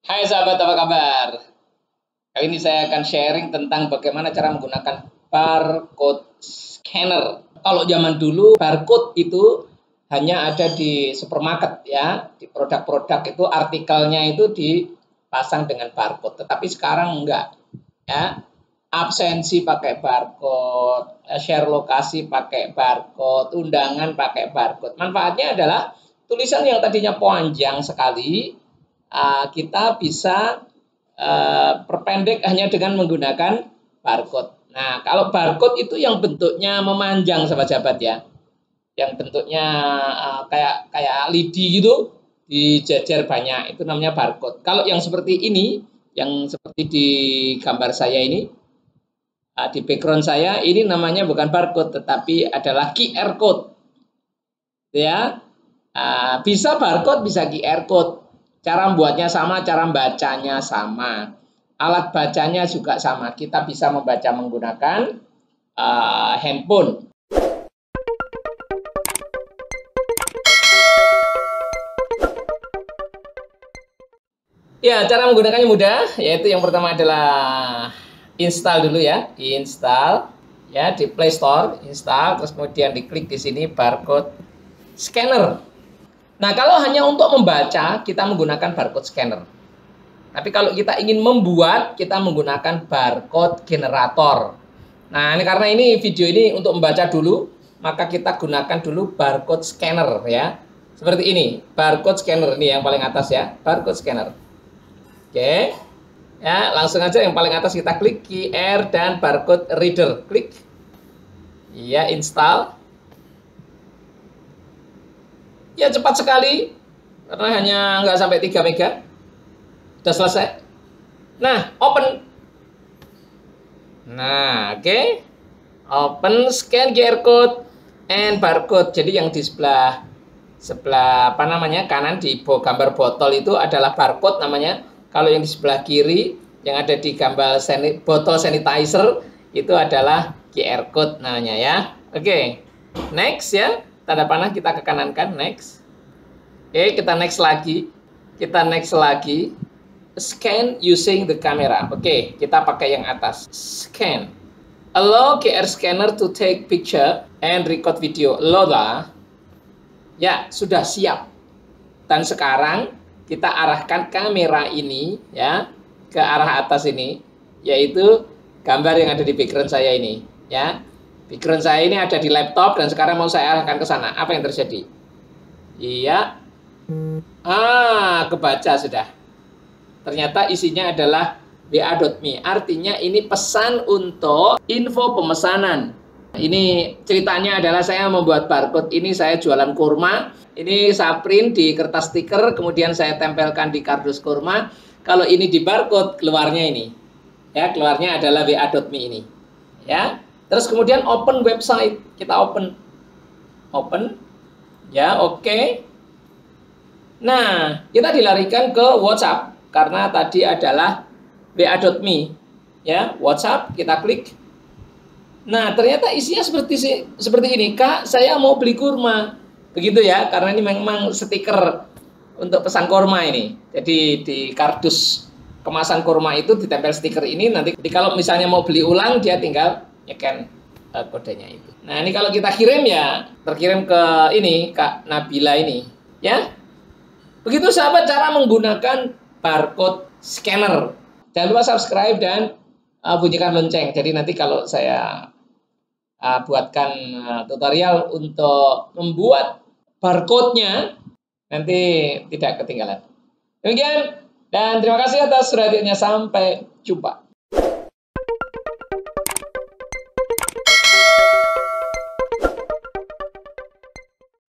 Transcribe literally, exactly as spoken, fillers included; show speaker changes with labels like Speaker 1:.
Speaker 1: Hai sahabat, apa kabar? Kali ini saya akan sharing tentang bagaimana cara menggunakan barcode scanner. Kalau zaman dulu barcode itu hanya ada di supermarket ya, di produk-produk itu artikelnya itu dipasang dengan barcode. Tetapi sekarang enggak ya. Absensi pakai barcode, share lokasi pakai barcode, undangan pakai barcode. Manfaatnya adalah tulisan yang tadinya panjang sekali, uh, kita bisa uh, perpendek hanya dengan menggunakan barcode. Nah, kalau barcode itu yang bentuknya memanjang, sahabat-sahabat ya, yang bentuknya uh, kayak kayak lidi gitu, dijajar banyak, itu namanya barcode. Kalau yang seperti ini, yang seperti di gambar saya ini, uh, di background saya, ini namanya bukan barcode, tetapi adalah Q R code, ya. Uh, bisa barcode, bisa Q R code. Cara membuatnya sama, cara membacanya sama. Alat bacanya juga sama. Kita bisa membaca menggunakan uh, handphone. Ya, cara menggunakannya mudah, yaitu yang pertama adalah install dulu ya, install ya di Play Store, install, terus kemudian diklik di sini barcode scanner. Nah, kalau hanya untuk membaca, kita menggunakan barcode scanner. Tapi kalau kita ingin membuat, kita menggunakan barcode generator. Nah, ini karena ini video ini untuk membaca dulu, maka kita gunakan dulu barcode scanner ya. Seperti ini, barcode scanner ini yang paling atas ya, barcode scanner. Oke. Ya, langsung aja yang paling atas kita klik Q R dan barcode reader. Klik. Iya, install. Ya, cepat sekali. Karena hanya nggak sampai tiga mega. Sudah selesai. Nah, open. Nah, oke. Okay. Open, scan Q R code and barcode. Jadi yang di sebelah sebelah apa namanya? Kanan di gambar botol itu adalah barcode namanya. Kalau yang di sebelah kiri yang ada di gambar sanit, botol sanitizer itu adalah Q R code namanya ya. Oke. Okay. Next ya. Tanda panah kita ke kanan kan, next. Oke, okay, kita next lagi. Kita next lagi. Scan using the camera. Oke, okay, kita pakai yang atas. Scan. Allow Q R scanner to take picture and record video. Allow lah. Ya, sudah siap. Dan sekarang kita arahkan kamera ini ya ke arah atas ini, yaitu gambar yang ada di background saya ini ya. Background saya ini ada di laptop dan sekarang mau saya arahkan ke sana. Apa yang terjadi? Iya. Ah, kebaca sudah. Ternyata isinya adalah w a dot me. Artinya ini pesan untuk info pemesanan. Ini ceritanya adalah saya membuat barcode ini, saya jualan kurma. Ini saya print di kertas stiker, kemudian saya tempelkan di kardus kurma. Kalau ini di barcode, keluarnya ini. Ya, keluarnya adalah w a dot me ini. Ya. Terus kemudian open website. Kita open. Open. Ya, oke. Okay. Nah, kita dilarikan ke WhatsApp karena tadi adalah w a dot me. Ya, WhatsApp, kita klik. Nah, ternyata isinya seperti seperti ini. Kak, saya mau beli kurma. Begitu ya, karena ini memang stiker untuk pesan kurma ini. Jadi di kardus kemasan kurma itu ditempel stiker ini. Nanti jadi kalau misalnya mau beli ulang, dia tinggal nyekan uh, kodenya itu. Nah, ini kalau kita kirim ya, terkirim ke ini, Kak Nabila ini. Ya, begitu sahabat cara menggunakan barcode scanner. Jangan lupa subscribe dan uh, bunyikan lonceng. Jadi nanti kalau saya Uh, buatkan uh, tutorial untuk membuat barcode-nya, nanti tidak ketinggalan. Demikian, dan terima kasih atas perhatiannya. Sampai jumpa.